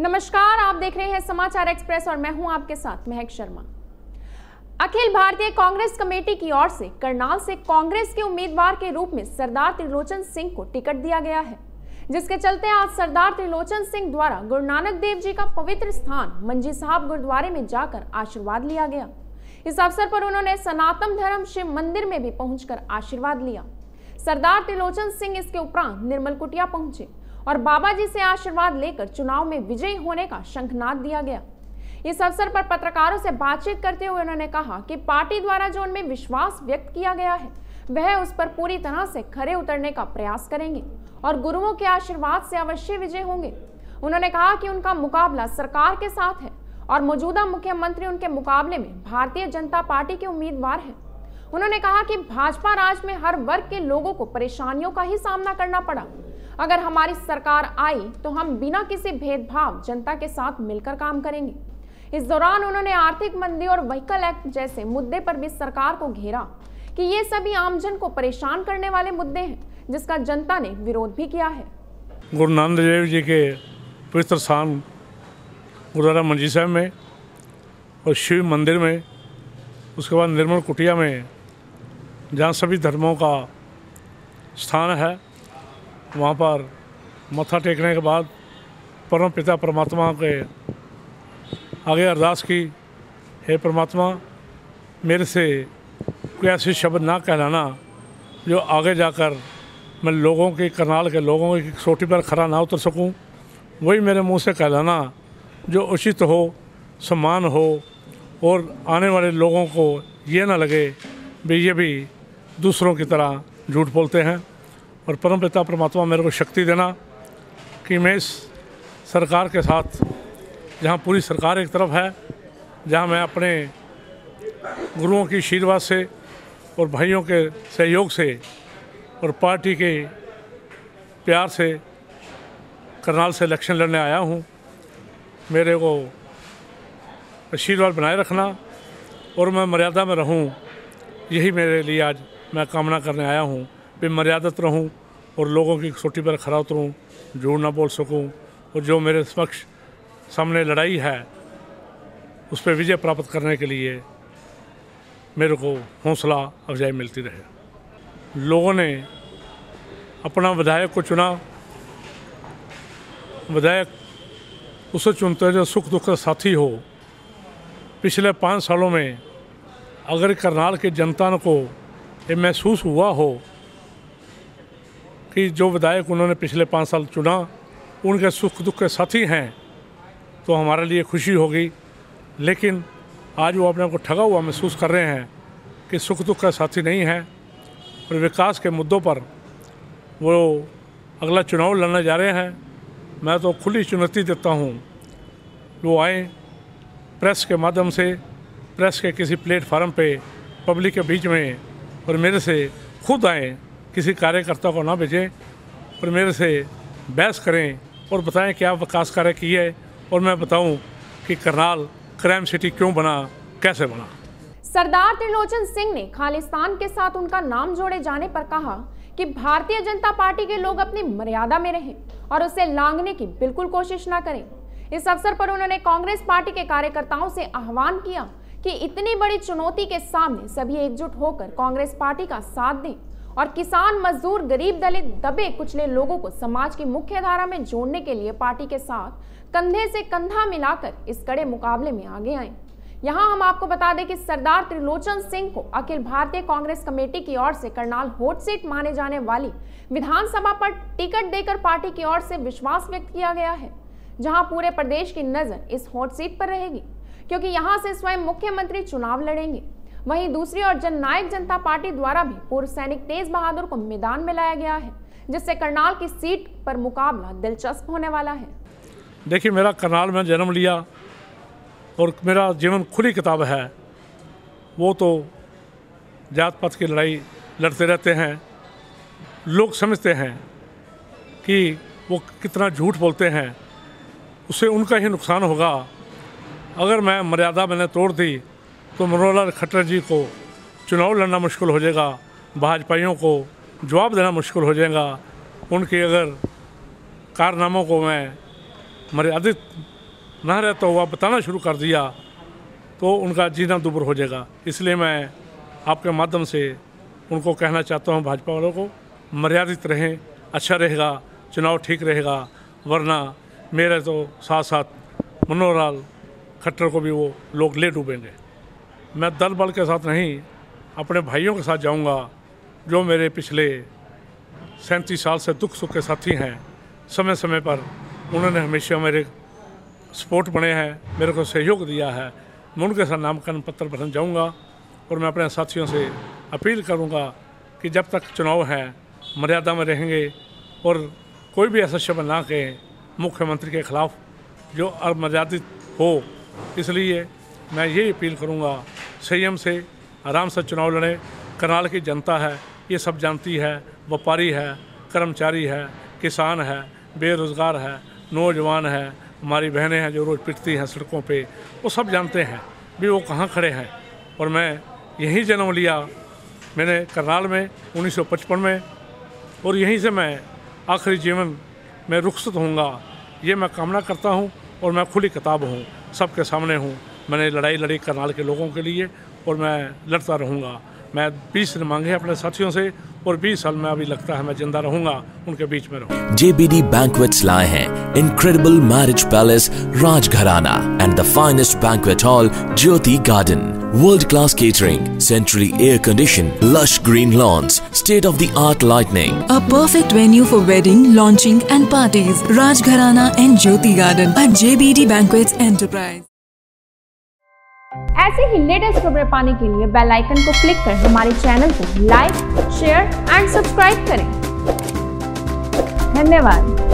नमस्कार, आप देख रहे हैं समाचार एक्सप्रेस और मैं हूं आपके साथ महक शर्मा। अखिल भारतीय कांग्रेस कमेटी की ओर से करनाल से कांग्रेस के उम्मीदवार के रूप में सरदार त्रिलोचन सिंह को टिकट दिया गया है, जिसके चलते आज सरदार त्रिलोचन सिंह द्वारा गुरु नानक देव जी का पवित्र स्थान मंजी साहब गुरुद्वारे में जाकर आशीर्वाद लिया गया। इस अवसर पर उन्होंने सनातन धर्म शिव मंदिर में भी पहुंचकर आशीर्वाद लिया। सरदार त्रिलोचन सिंह इसके उपरांत निर्मल कुटिया पहुंचे और बाबा जी से आशीर्वाद लेकर चुनाव में विजयी होने का शंखनाद दिया गया। इस अवसर पर पत्रकारों से बातचीत करते हुए उन्होंने कहा कि पार्टी द्वारा जो उनमें विश्वास व्यक्त किया गया है वह उस पर पूरी तरह से खरे उतरने का प्रयास करेंगे और गुरुओं के आशीर्वाद से अवश्य विजय होंगे। उन्होंने कहा कि उनका मुकाबला सरकार के साथ है और मौजूदा मुख्यमंत्री उनके मुकाबले में भारतीय जनता पार्टी के उम्मीदवार हैं। उन्होंने कहा कि भाजपा राज में हर वर्ग के लोगों को परेशानियों का ही सामना करना पड़ा। अगर हमारी सरकार आई तो हम बिना किसी भेदभाव जनता के साथ मिलकर काम करेंगे। इस दौरान उन्होंने आर्थिक मंदी और व्हीकल एक्ट जैसे मुद्दे पर भी सरकार को घेरा कि ये सभी आमजन को परेशान करने वाले मुद्दे हैं, जिसका जनता ने विरोध भी किया है। गुरु नानक देव जी के पवित्र स्थान गुरुद्वारा मंजी साहब में और शिव मंदिर में, उसके बाद निर्मल कुटिया में, जहाँ सभी धर्मों का स्थान है, वहाँ पर मत्था टेकने के बाद परम पिता परमात्मा के आगे अरदास की, हे परमात्मा, मेरे से कोई ऐसे शब्द ना कहलाना जो आगे जाकर मैं लोगों की, करनाल के लोगों की सोटी पर खरा ना उतर सकूं। वही मेरे मुंह से कहलाना जो उचित हो, सम्मान हो और आने वाले लोगों को ये ना लगे भी ये भी दूसरों की तरह झूठ बोलते हैं। और परमपिता परमात्मा मेरे को शक्ति देना कि मैं इस सरकार के साथ, जहाँ पूरी सरकार एक तरफ है, जहाँ मैं अपने गुरुओं की आशीर्वाद से और भाइयों के सहयोग से और पार्टी के प्यार से करनाल से इलेक्शन लड़ने आया हूँ। मेरे को आशीर्वाद बनाए रखना और मैं मर्यादा में रहूँ, यही मेरे लिए आज मैं कामना करने आया हूँ। भी मर्यादित रहूं और लोगों की सोटी पर खरा उतरूं, झूठ ना बोल सकूं और जो मेरे समक्ष सामने लड़ाई है उस पर विजय प्राप्त करने के लिए मेरे को हौसला अफजाई मिलती रहे। लोगों ने अपना विधायक को चुना। विधायक उसे चुनते हैं जो सुख दुख का साथी हो। पिछले 5 सालों में अगर करनाल की जनता को ये महसूस हुआ हो कि जो विधायक उन्होंने पिछले 5 साल चुना उनके सुख दुख के साथी हैं, तो हमारे लिए खुशी होगी। लेकिन आज वो अपने को ठगा हुआ महसूस कर रहे हैं कि सुख दुख का साथी नहीं है और विकास के मुद्दों पर वो अगला चुनाव लड़ने जा रहे हैं। मैं तो खुली चुनौती देता हूँ, वो आए प्रेस के माध्यम से, प्रेस के किसी प्लेटफार्म पे पब्लिक के बीच में, और मेरे से खुद आए, किसी कार्यकर्ता को ना भेजें और मेरे से बहस करें और बताएं क्या विकास कार्य किए और मैं बताऊं कि करनाल क्राइम सिटी क्यों बना, कैसे बना। सरदार त्रिलोचन सिंह ने खालिस्तान के साथ उनका नाम जोड़े जाने पर कहा कि भारतीय जनता पार्टी के लोग अपनी मर्यादा में रहें और उसे लांघने की बिल्कुल कोशिश ना करें। इस अवसर पर उन्होंने कांग्रेस पार्टी के कार्यकर्ताओं से आह्वान किया कि इतनी बड़ी चुनौती के सामने सभी एकजुट होकर कांग्रेस पार्टी का साथ दें और किसान, मजदूर, गरीब, दलित, दबे कुचले लोगों को समाज की मुख्य धारा में जोड़ने के लिए पार्टी के साथ कंधे से कंधा मिलाकर इस कड़े मुकाबले में आगे आए। यहां हम आपको बता दें कि सरदार त्रिलोचन सिंह को अखिल भारतीय कांग्रेस कमेटी की ओर से करनाल हॉट सीट माने जाने वाली विधानसभा पर टिकट देकर पार्टी की ओर से विश्वास व्यक्त किया गया है, जहां पूरे प्रदेश की नजर इस हॉट सीट पर रहेगी, क्योंकि यहां से स्वयं मुख्यमंत्री चुनाव लड़ेंगे। वहीं दूसरी ओर जननायक जनता पार्टी द्वारा भी पूर्व सैनिक तेज बहादुर को मैदान में लाया गया है, जिससे करनाल की सीट पर मुकाबला दिलचस्प होने वाला है। देखिए, मेरा करनाल में जन्म लिया और मेरा जीवन खुली किताब है। वो तो जात पात की लड़ाई लड़ते रहते हैं। लोग समझते हैं कि वो कितना झूठ बोलते हैं, उससे उनका ही नुकसान होगा। अगर मैं मर्यादा मैंने तोड़ दी तो मनोहर खट्टर जी को चुनाव लड़ना मुश्किल हो जाएगा, भाजपाइयों को जवाब देना मुश्किल हो जाएगा। उनके अगर कारनामों को मैं मर्यादित ना रहता हुआ बताना शुरू कर दिया तो उनका जीना दुभर हो जाएगा। इसलिए मैं आपके माध्यम से उनको कहना चाहता हूँ, भाजपा वालों को, मर्यादित रहें, अच्छा रहेगा, चुनाव ठीक रहेगा। वरना मेरे तो साथ साथ मनोहर लाल खट्टर को भी वो लोग ले डूबेंगे। मैं दल बल के साथ नहीं, अपने भाइयों के साथ जाऊंगा, जो मेरे पिछले 37 साल से दुख सुख के साथी हैं। समय समय पर उन्होंने हमेशा मेरे सपोर्ट बने हैं, मेरे को सहयोग दिया है। मैं उनके साथ नामकरण पत्र भरने जाऊंगा और मैं अपने साथियों से अपील करूंगा कि जब तक चुनाव है मर्यादा में रहेंगे और कोई भी ऐसा शब्द ना कहें मुख्यमंत्री के खिलाफ जो अमर्यादित हो। इसलिए मैं ये अपील करूंगा, संयम से आराम से चुनाव लड़ें। करनाल की जनता है, ये सब जानती है, व्यापारी है, कर्मचारी है, किसान है, बेरोज़गार है, नौजवान है, हमारी बहनें हैं जो रोज़ पिटती हैं सड़कों पे, वो सब जानते हैं भी वो कहाँ खड़े हैं। और मैं यहीं जन्म लिया, मैंने करनाल में 1955 में, और यहीं से मैं आखिरी जीवन में रुखसत होऊंगा, ये मैं कामना करता हूँ। और मैं खुली किताब हूँ, सबके सामने हूँ। मैंने लड़ाई लड़ी करनाल के लोगों के लिए और मैं लड़ता रहूँगा। मैं 20 दिन मांगे अपने साथियों से और 20 साल में अभी लगता है मैं जिंदा रहूँगा, उनके बीच में रहूँगा। JBD Banquets लाए हैं incredible marriage palace Rajgharana and the finest banquet hall Jyoti garden, world class catering, centrally air conditioned, lush green lawns, state of the art lighting, a perfect venue for wedding, launching and parties. Rajgharana and Jyoti Garden at JBD Banquets Enterprise। ऐसे ही latest खबरें पाने के लिए bell icon को click कर हमारे channel को like, share and subscribe करें। धन्यवाद।